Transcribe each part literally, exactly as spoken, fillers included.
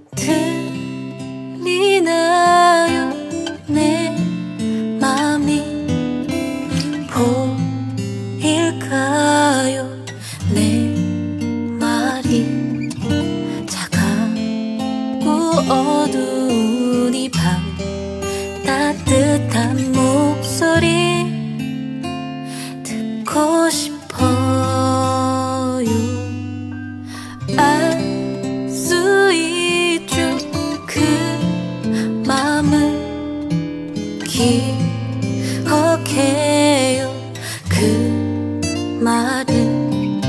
들리나요 내 맘이 보일까요 내 말이 차갑고 어두운 이 밤 따뜻한 목소리 듣고 싶어요. 알 수 있죠 그 맘을 기억해요 그 말을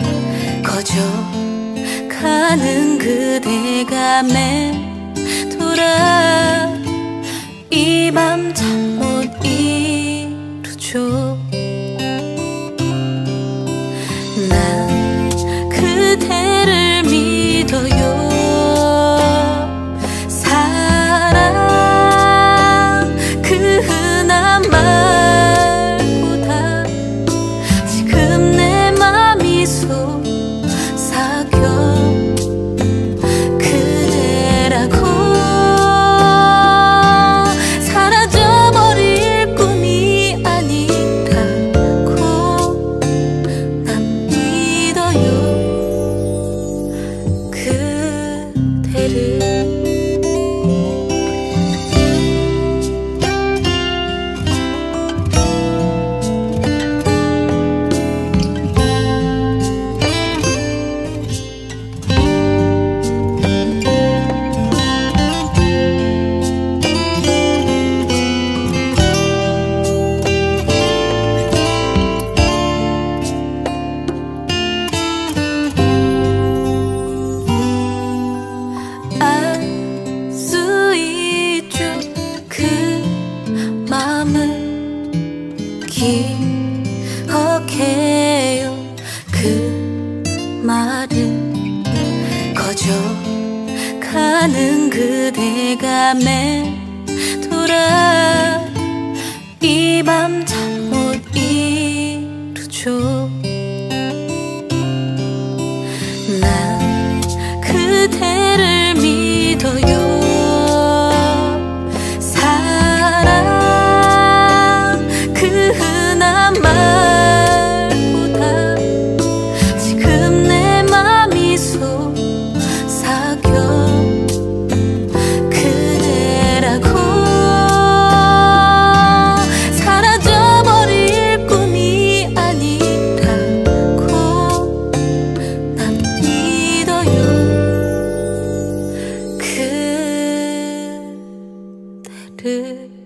거져가는 그대가 맴돌아 이 밤 잠 못 이루죠. 난 그대를 믿어요. 사랑 그 흔한 말보다 지금 내 맘이 속삭여 그대라고. 사라져버릴 꿈이 아니라고 난 믿어요 그대를. 알 수 있죠 그 맘을 기억해요 그 말을 거져가는 그대가 맴돌아 이 밤 잠 못 이루죠. 난 그대를 믿어요. 사랑 그 흔한 말보다 지금 내 맘이 속삭여 그대라고. 사라져버릴 꿈이 아니라고 난 믿어요 그대를.